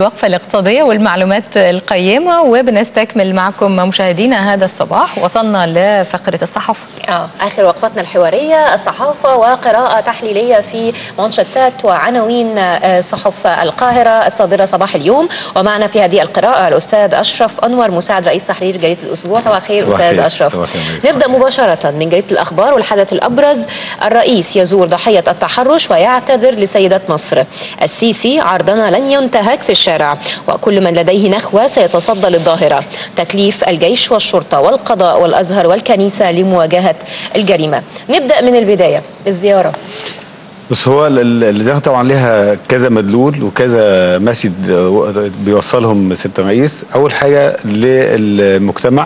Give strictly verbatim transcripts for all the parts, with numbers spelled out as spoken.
الوقفة الاقتصادية والمعلومات القيمة، وبنستكمل معكم مشاهدينا هذا الصباح. وصلنا لفقرة الصحافة. اه اخر وقفتنا الحوارية الصحافة، وقراءة تحليلية في منشطات وعناوين صحف القاهرة الصادرة صباح اليوم. ومعنا في هذه القراءة الأستاذ أشرف أنور مساعد رئيس تحرير جريدة الأسبوع. صباح الخير أستاذ أشرف. نبدأ مباشرة من جريدة الأخبار، والحدث الأبرز: الرئيس يزور ضحية التحرش ويعتذر لسيدة مصر. السيسي: عرضنا لن ينتهك في الشارع، وكل من لديه نخوة سيتصدى للظاهرة. تكليف الجيش والشرطة والقضاء والأزهر والكنيسة لمواجهة الجريمة. نبدأ من البداية، الزيارة. بس هو الزيارة طبعا لها كذا مدلول وكذا مسج بيوصلهم ستة رئيس. أول حاجة للمجتمع،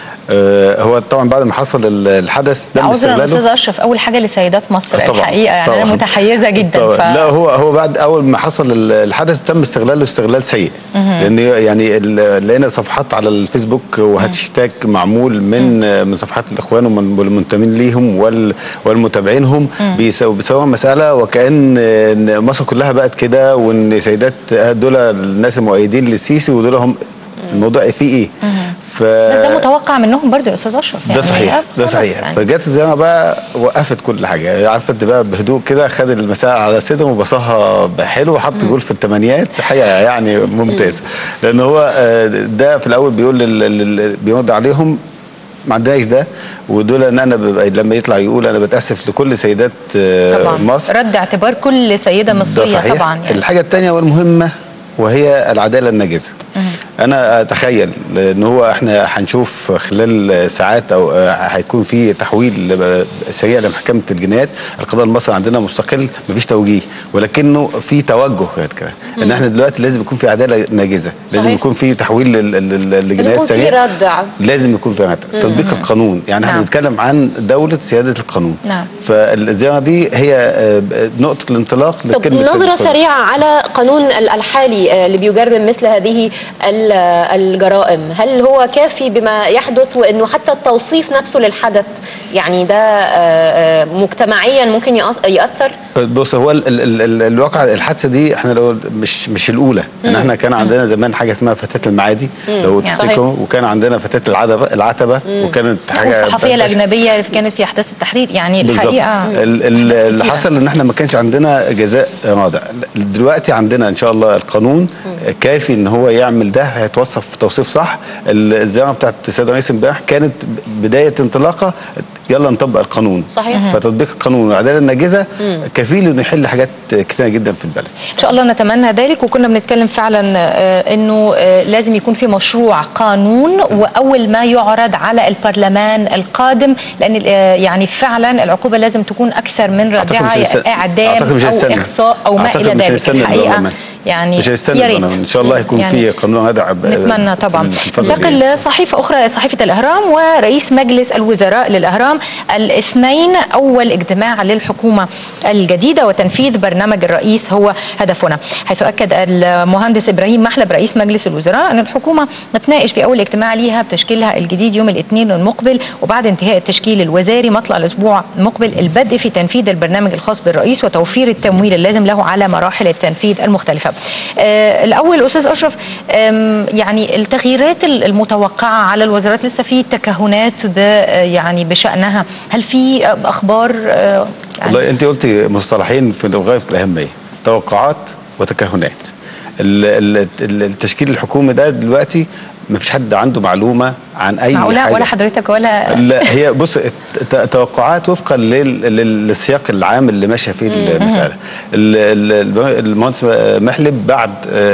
آه هو طبعا بعد ما حصل الحدث ده عذرا استاذ اشرف، اول حاجه لسيدات مصر طبعًا الحقيقه يعني طبعًا انا متحيزه جدا ف... لا هو هو بعد اول ما حصل الحدث تم استغلاله استغلال سيء، لان يعني لقينا صفحات على الفيسبوك وهاشتاج معمول من مم. من صفحات الاخوان والمنتمين ليهم وال... والمتابعينهم بيسووا مساله وكأن مصر كلها بقت كده، وان سيدات دول الناس المؤيدين للسيسي ودول هم الموضوع فيه ايه. ف... بس ده متوقع منهم برضه يا استاذ اشرف يعني. ده صحيح ده صحيح يعني. فجت الزياره بقى وقفت كل حاجه، عرفت بقى بهدوء كده، خد المساء على صدره وبصاها حلو وحط جول في الثمانينات حقيقه يعني ممتاز. لان هو ده في الاول بيقول لل... بيرد عليهم ما عندناش ده، ودول ان انا لما يطلع يقول انا بتاسف لكل سيدات طبعًا. مصر، رد اعتبار كل سيده مصريه طبعا يعني. الحاجه الثانيه والمهمه وهي العداله الناجزه. أنا أتخيل إن هو إحنا هنشوف خلال ساعات أو هيكون في تحويل سريع لمحكمة الجنايات. القضاء المصري عندنا مستقل، مفيش توجيه، ولكنه في توجه كده إن إحنا دلوقتي لازم يكون في عدالة ناجزة، لازم يكون في تحويل للجنايات سريع، لازم يكون في رد، لازم يكون في رد، تطبيق القانون. يعني إحنا بنتكلم عن دولة سيادة القانون. نعم. فالزيارة دي هي نقطة الانطلاق. طب نظرة سريعة على قانون الحالي اللي بيجرم مثل هذه الجرائم، هل هو كافي بما يحدث، وانه حتى التوصيف نفسه للحدث يعني ده مجتمعيا ممكن يأثر؟ بص هو ال ال ال الواقع الحادثه دي احنا لو مش مش الاولى، يعني احنا كان عندنا زمان حاجه اسمها فتاه المعادي لو تفتكروا، وكان عندنا فتاه العتبه العتبه مم. وكانت حاجه الصحفيه الاجنبيه كانت في احداث التحرير يعني الحقيقه. اللي حصل ان احنا ما كانش عندنا جزاء رادع. دلوقتي عندنا ان شاء الله القانون مم. كافي ان هو يعمل ده، هيتوصف توصيف صح. الزياره بتاعت السيد رئيس امبارح كانت بدايه انطلاقه، يلا نطبق القانون. صحيح. فتطبيق القانون والعداله الناجزه كفيل انه يحل حاجات كتيره جدا في البلد. ان شاء الله نتمنى ذلك. وكنا بنتكلم فعلا انه لازم يكون في مشروع قانون واول ما يعرض على البرلمان القادم، لان يعني فعلا العقوبه لازم تكون اكثر من ردعه، اعدام او اخصاء او ما الى ذلك. الحقيقه يعني يا ريت ان شاء الله يكون يعني في قانون هذا. نتمنى طبعا. ننتقل لصحيفه اخرى، صحيفه الاهرام، ورئيس مجلس الوزراء للاهرام الاثنين اول اجتماع للحكومه الجديده وتنفيذ برنامج الرئيس هو هدفنا، حيث اكد المهندس ابراهيم محلب رئيس مجلس الوزراء ان الحكومه تناقش في اول اجتماع ليها بتشكيلها الجديد يوم الاثنين المقبل، وبعد انتهاء التشكيل الوزاري مطلع الاسبوع المقبل البدء في تنفيذ البرنامج الخاص بالرئيس وتوفير التمويل اللازم له على مراحل التنفيذ المختلفه. آه الأول أستاذ أشرف، يعني التغييرات المتوقعة على الوزارات لسه في تكهنات يعني بشأنها، هل في أخبار؟ آه يعني والله أنت قلتي مصطلحين في غاية الأهمية، توقعات وتكهنات. التشكيل الحكومي ده دلوقتي ما فيش حد عنده معلومه عن اي معقولة حاجه، ولا حضرتك ولا لا. هي بص توقعات وفقا للسياق العام اللي ماشيه فيه المساله. المهندس محلب بعد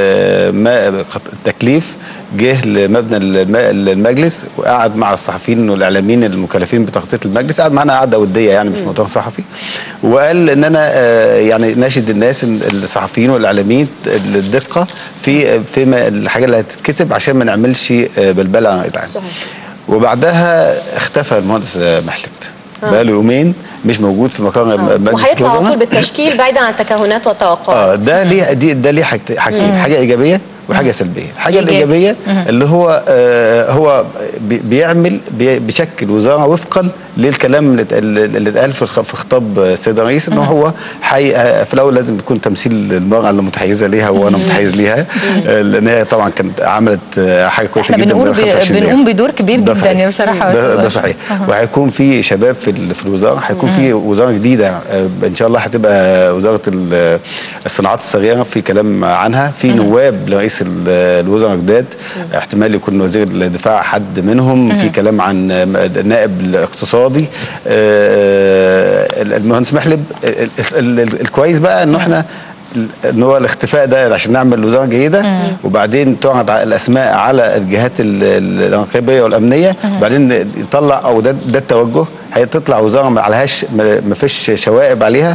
ما التكليف جه لمبنى المجلس وقعد مع الصحفيين والاعلاميين المكلفين بتغطيه المجلس، قعد معانا قعده وديه يعني مش مؤتمر صحفي، وقال ان انا يعني ناشد الناس الصحفيين والاعلاميين الدقه في في الحاجه اللي هتتكتب عشان ما نعملش بلبله عن. وبعدها اختفى المهندس محلب آه. بقى له يومين مش موجود في مقر آه. مجلس وهيطلع على طول بالتشكيل بعيدا عن التكهنات والتوقعات. اه ده ليه دي ده ليه حاجتين، حاجه ايجابيه وحاجه سلبيه. الحاجه الايجابيه اللي هو آه هو بيعمل بيشكل وزاره وفقا للكلام اللي اتقال في خطاب السيد الرئيس، ان هو حي في الاول لازم يكون تمثيل المراه اللي متحيزه ليها وانا متحيز ليها، لان هي طبعا كانت عملت حاجه كويسه جدا. بنقول بنقوم بدور كبير جدا بصراحه. ده, ده صحيح. وهيكون في شباب في في الوزاره، هيكون في وزاره جديده ان شاء الله هتبقى وزاره الصناعات الصغيره، في كلام عنها، في نواب لرئيس الوزراء جداد، احتمال يكون وزير الدفاع حد منهم، في كلام عن نائب الاقتصادي. المهندس محلب الكويس بقى انه احنا ان هو الاختفاء ده عشان نعمل وزاره جيده، وبعدين تعرض الاسماء على الجهات الرقابيه والامنيه، وبعدين يطلع، او ده, ده التوجه، هتطلع وزاره ما عليهاش ما فيش شوائب عليها.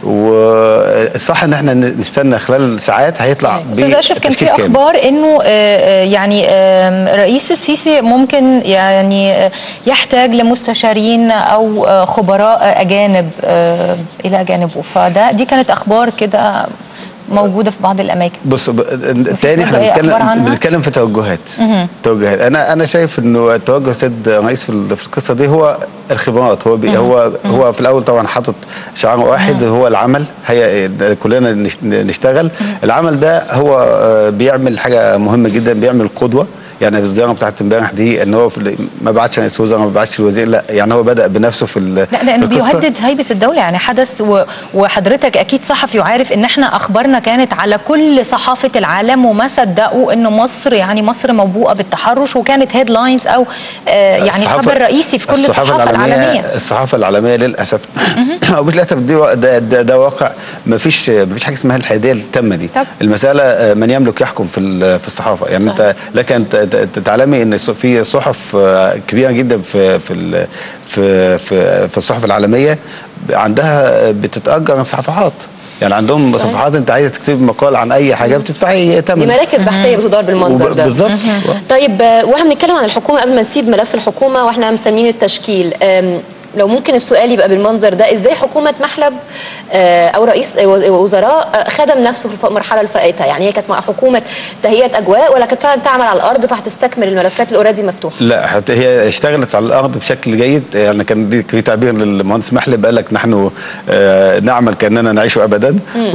والصح ان احنا نستنى خلال ساعات هيطلع. استاذ اشرف، كان في اخبار انه يعني رئيس السيسي ممكن يعني يحتاج لمستشارين او خبراء اجانب الى جانبه، فده دي كانت اخبار كده موجوده في بعض الاماكن. بص تاني احنا بنتكلم بنتكلم في توجهات. توجهات انا انا شايف انه توجه السيد الرئيس في القصه دي هو الخبرات. هو بي هو هو في الاول طبعا حاطط شعار واحد، هو العمل. هي كلنا نشتغل. العمل ده هو بيعمل حاجه مهمه جدا، بيعمل قدوه. يعني الزياره بتاعت امبارح دي ان هو ما بعتش رئيس وزراء، ما بعتش الوزير، لا يعني هو بدا بنفسه في لا لانه بيهدد هيبه الدوله. يعني حدث و... وحضرتك اكيد صحفي وعارف ان احنا اخبارنا كانت على كل صحافه العالم، وما صدقوا ان مصر يعني مصر موبوءه بالتحرش، وكانت هيدلاينز او آه يعني خبر رئيسي في كل الصحافه العالميه, العالميه. الصحافه العالميه للاسف او مش للاسف دي ده, ده, ده واقع. ما فيش ما فيش حاجه اسمها الحياديه التامه دي. طب. المساله من يملك يحكم في في الصحافه. يعني صحيح. انت لك انت تعلمي ان في صحف كبيره جدا في في في في, في الصحف العالميه عندها بتتاجر صفحات. يعني عندهم صحيح. صفحات انت عايزه تكتب مقال عن اي حاجه بتدفعي ثمن. دي مراكز بحثيه بتدار بالمنظر ده بالظبط. طيب واحنا بنتكلم عن الحكومه، قبل ما نسيب ملف الحكومه واحنا مستنيين التشكيل، لو ممكن السؤال يبقى بالمنظر ده، ازاي حكومه محلب او رئيس وزراء خدم نفسه في المرحله الفائته؟ يعني هي كانت حكومه تهيئه اجواء، ولا كانت فعلا تعمل على الارض فهتستكمل الملفات اللي اوريدي مفتوحه؟ لا، هي اشتغلت على الارض بشكل جيد. يعني كان دي في تعبير للمهندس محلب قال لك نحن نعمل كاننا نعيش ابدا.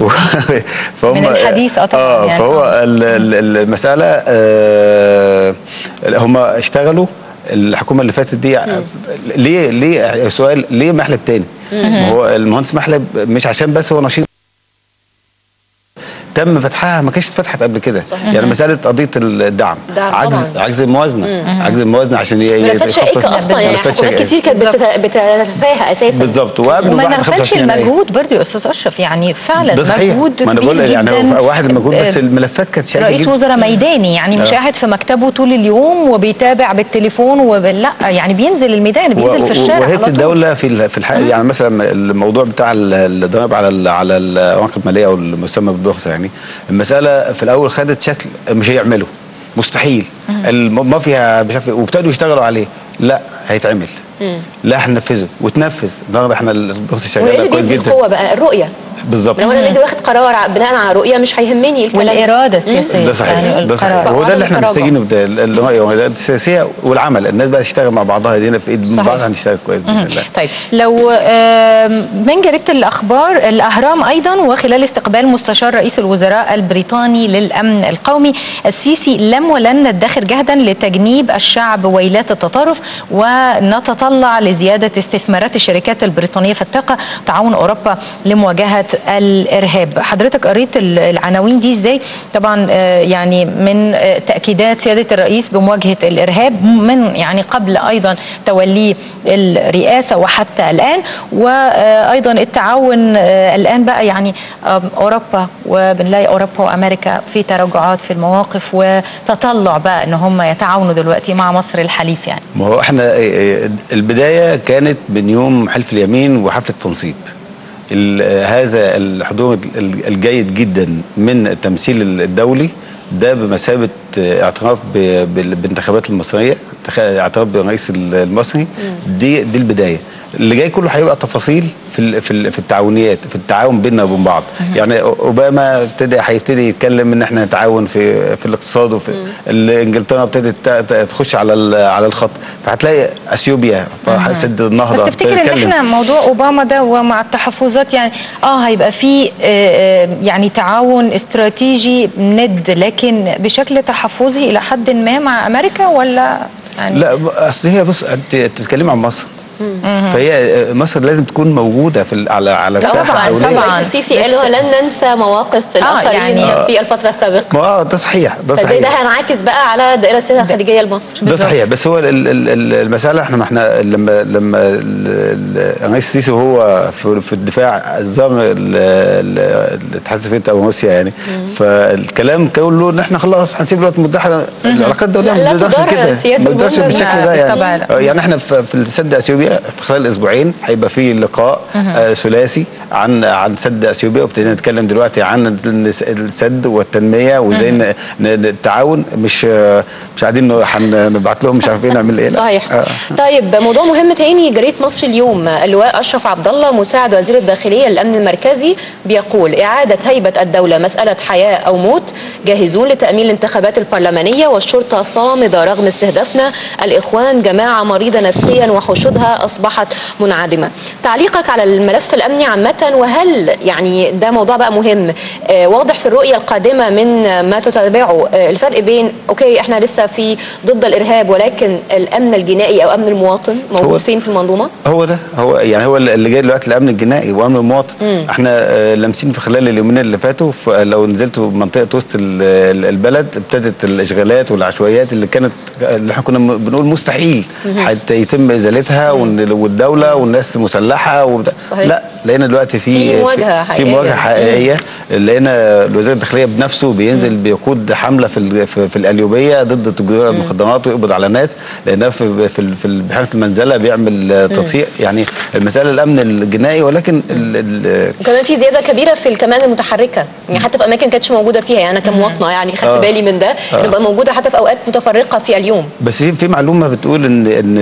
فهم من الحديث طبعا. اه يعني فهو المساله آه هم اشتغلوا الحكومه اللي فاتت دي. ليه ليه سؤال ليه محلب تاني؟ ما هو المهندس محلب مش عشان بس هو نشيط تم فتحها، ما كانتش اتفتحت قبل كده. يعني مساله قضيه الدعم، عجز طبعا. عجز الموازنه مم. عجز الموازنه عشان ملفات شائكه اصلا. يعني حكومات كتير كانت بتتفاهى اساسا. بالظبط. وما نغفلش المجهود برضه يا استاذ اشرف، يعني فعلا مجهود ما انا بقول يعني واحد المجهود، بس الملفات كانت شائكه. رئيس وزراء ميداني، يعني مش قاعد في مكتبه طول اليوم وبيتابع بالتليفون ولا يعني بينزل الميدان، بينزل في الشارع. وهيئه الدوله في في الحقيقه يعني مثلا الموضوع بتاع الضرائب على على الاوراق الماليه او المسمى بالبورصه، يعني المساله في الاول خدت شكل مش هيعملوا، مستحيل، المافيا مش عارف، وابتدوا يشتغلوا عليه. لا هيتعمل، لا هننفذه وتنفذ. النهارده احنا البورصه شغاله كويس جدا. القوه بقى الرؤيه بالظبط. لو انا اللي واخد قرار بناء على رؤيه مش هيهمني الكلام. والاراده السياسيه ده صحيح. يعني ده صحيح. وهو ده اللي احنا محتاجينه، الرؤيه السياسيه والعمل. الناس بقى تشتغل مع بعضها، ايدينا في ايد بعض هنشتغل كويس باذن الله. طيب لو من جريده الاخبار الاهرام ايضا، وخلال استقبال مستشار رئيس الوزراء البريطاني للامن القومي، السيسي لم ولن ندخر جهدا لتجنيب الشعب ويلات التطرف، ونتطلع لزياده استثمارات الشركات البريطانيه في الطاقه وتعاون اوروبا لمواجهه الارهاب. حضرتك قريت العناوين دي ازاي؟ طبعا يعني من تاكيدات سياده الرئيس بمواجهه الارهاب من يعني قبل ايضا توليه الرئاسه وحتى الان، وايضا التعاون الان بقى يعني اوروبا، وبنلاقي اوروبا وامريكا في تراجعات في المواقف وتطلع بقى ان هم يتعاونوا دلوقتي مع مصر الحليف. يعني ما هو احنا البدايه كانت من يوم حلف اليمين وحفل التنصيب. هذا الحضور الجيد جدا من التمثيل الدولي ده بمثابه اعتراف بالانتخابات المصريه، اعتراف بالرئيس المصري. دي دي البدايه. اللي جاي كله هيبقى تفاصيل في في في التعاونيات، في التعاون بيننا وبين بعض. يعني اوباما ابتدى هيبتدي يتكلم ان احنا نتعاون في في الاقتصاد، وفي انجلترا ابتدت تخش على على الخط، فهتلاقي اثيوبيا فسد النهضه. بس تفتكر ان احنا موضوع اوباما ده ومع التحفظات يعني اه هيبقى في آه يعني تعاون استراتيجي ند، لكن بشكل تحفظي الى حد ما مع امريكا ولا يعني؟ لا اصل هي بص، انت بتتكلمي عن مصر، فهي مصر لازم تكون موجوده في على على الساحه الدوليه. طبعا الرئيس السيسي قال لن ننسى مواقف الاخرين آه يعني في الفتره السابقه. اه ده صحيح، ده صحيح. فزي ده هينعكس بقى على الدائره السياسيه الخارجيه لمصر. ده صحيح، بس هو المساله احنا ما احنا لما لما الرئيس السيسي وهو في, في الدفاع الزام الاتحاد السوفيتي او روسيا يعني، فالكلام كله ان احنا خلاص هنسيب الولايات المتحده، العلاقات الدوليه ما بتقدرش كده، ما بتقدرش بالشكل ده يعني. يعني احنا في السد اثيوبيا في خلال اسبوعين هيبقى في لقاء آه ثلاثي عن عن سد اثيوبيا، وابتدينا نتكلم دلوقتي عن السد والتنميه وازاي التعاون، مش مش قاعدين هنبعت لهم مش عارفين نعمل ايه. صحيح. آه. طيب موضوع مهم تاني، جريده مصر اليوم، اللواء اشرف عبد الله مساعد وزير الداخليه للامن المركزي بيقول اعاده هيبه الدوله مساله حياه او موت، جاهزون لتامين الانتخابات البرلمانيه والشرطه صامده رغم استهدافنا الاخوان جماعه مريضه نفسيا وحشودها اصبحت منعدمه. تعليقك على الملف الامني عامه، وهل يعني ده موضوع بقى مهم آه واضح في الرؤيه القادمه من ما تتابعه آه الفرق بين اوكي احنا لسه في ضد الارهاب ولكن الامن الجنائي او امن المواطن موجود فين في المنظومه؟ هو ده هو يعني هو اللي جاي دلوقتي الامن الجنائي وامن المواطن. مم. احنا آه لامسين في خلال اليومين اللي فاتوا، لو نزلتوا منطقه وسط البلد ابتدت الاشغالات والعشوائيات اللي كانت اللي احنا كنا بنقول مستحيل حتى يتم ازالتها، والدوله والناس مسلحه وبدا. لا لقينا دلوقتي في في مواجهه حقيقيه، في مواجهه حقيقيه. لقينا الوزير الداخليه بنفسه بينزل مم. بيقود حمله في في, في القليوبيه ضد تجار المخدرات ويقبض على ناس، لانها في في, في بحيره المنزله بيعمل تطفيق. يعني المساله الامن الجنائي، ولكن وكمان في زياده كبيره في الكمان المتحركه، يعني حتى في اماكن كانتش موجوده فيها. يعني انا كمواطنه يعني خدت آه. بالي من ده، نبقى آه. موجوده حتى في اوقات متفرقه في اليوم. بس في معلومه بتقول ان ان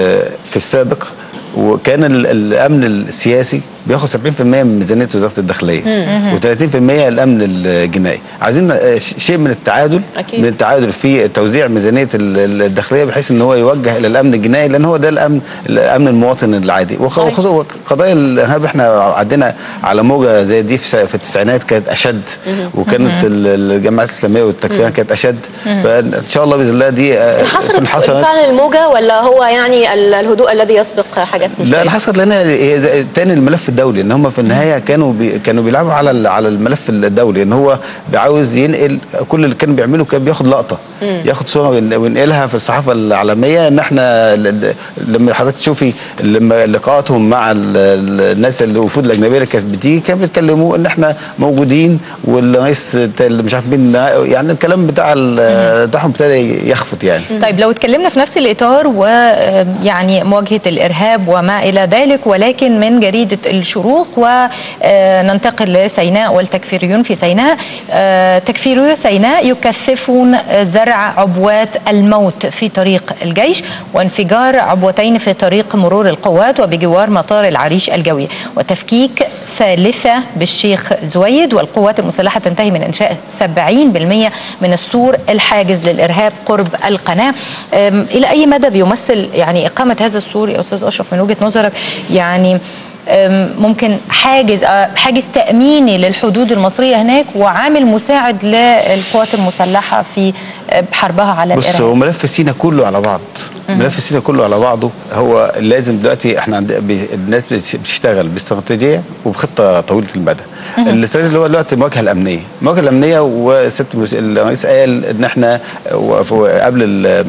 في السابق وكان الامن السياسي بياخد سبعين في المية من ميزانيه وزاره الداخليه وثلاثين في المية الامن الجنائي. عايزين شيء من التعادل، أكيد. من التعادل في توزيع ميزانيه الداخليه بحيث ان هو يوجه الى الامن الجنائي، لان هو ده الامن الامن المواطن العادي. وخصوصا قضايا الارهاب احنا عدينا على موجه زي دي في التسعينات كانت اشد، وكانت الجماعات الاسلاميه والتكفير كانت اشد. فان شاء الله باذن الله دي انحصرت فعلا الموجه، ولا هو يعني الهدوء الذي يسبق حاجات مش لا انحصرت، لان تاني الملف الدولي ان هم في النهايه كانوا بي كانوا بيلعبوا على على الملف الدولي، ان هو عاوز ينقل كل اللي كان بيعمله، كان بياخد لقطه مم. ياخد صوره وينقلها في الصحافه العالميه، ان احنا لما حضرتك تشوفي لما لقاءاتهم مع الناس الوفود الاجنبيه اللي كانت بتيجي كانوا بيتكلموا ان احنا موجودين والرئيس مش عارف مين، يعني الكلام بتاع بتاعهم ابتدى يخفت يعني. طيب لو اتكلمنا في نفس الاطار ويعني مواجهه الارهاب وما الى ذلك، ولكن من جريده الشروق وننتقل لسيناء والتكفيريون في سيناء. تكفيريو سيناء يكثفون زرع عبوات الموت في طريق الجيش وانفجار عبوتين في طريق مرور القوات وبجوار مطار العريش الجوي، وتفكيك ثالثة بالشيخ زويد. والقوات المسلحة تنتهي من إنشاء سبعين بالمئة من السور الحاجز للإرهاب قرب القناة. إلى أي مدى بيمثل يعني إقامة هذا السور يا أستاذ أشرف من وجهة نظرك يعني ممكن حاجز حاجز تأميني للحدود المصرية هناك وعامل مساعد للقوات المسلحة في حربها على الإرهاب؟ بص، هو ملف سيناء كله على بعض، ملف سيناء كله على بعضه. هو لازم دلوقتي احنا الناس بتشتغل باستراتيجيه وبخطه طويله المدى. الاستراتيجيه اللي هو دلوقتي المواجهه الامنيه، المواجهه الامنيه، وست الرئيس قال ان احنا قبل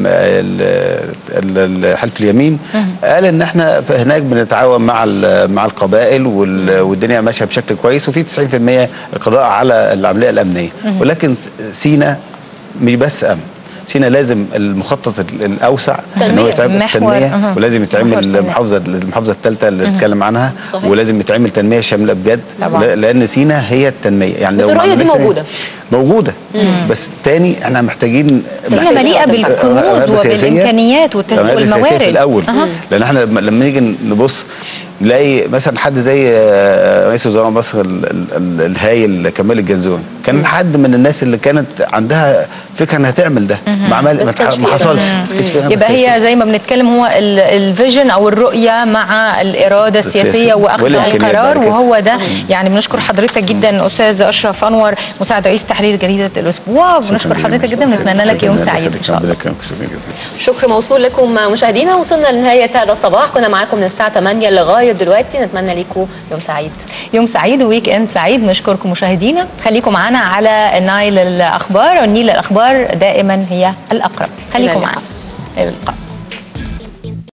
حلف اليمين قال ان احنا هناك بنتعاون مع مع القبائل والدنيا ماشيه بشكل كويس، وفي تسعين في المئة قضاء على العمليه الامنيه. ولكن سيناء مش بس امن، سينا لازم المخطط الاوسع ان هو يتعمل تنميه، ولازم يتعمل المحافظه المحافظه الثالثه اللي اتكلم عنها، صحيح. ولازم يتعمل تنميه شامله بجد، طبعا. لان سينا هي التنميه. يعني بس الرؤيه دي موجوده موجوده. بس تاني احنا محتاجين هي مليئه بالكنوز وبالامكانيات والموارد في الاول. أه. لان احنا لما نيجي نبص نلاقي مثلا حد زي رئيس وزراء مصر الهايل كمال الجنزون، كان حد من الناس اللي كانت عندها فكره انها تعمل ده، ما عمل ما حصلش. يبقى هي زي ما بنتكلم هو الفيجن او الرؤيه مع الاراده السياسيه واخذ القرار، وهو ده. يعني بنشكر حضرتك جدا استاذ اشرف انور مساعد رئيس تحرير جريده الاسبوع، وبنشكر حضرتك جدا ونتمنى لك يوم سعيد ان شاء الله. شكر موصول لكم مشاهدينا. وصلنا لنهايه هذا الصباح، كنا معاكم من الساعه ثمانية لغايه دلوقتي. نتمنى لكم يوم سعيد يوم سعيد وويك اند سعيد. نشكركم مشاهدينا، خليكم معنا على النايل الاخبار، والنيل الاخبار دائما هي الاقرب. خليكم معنا. الى اللقاء.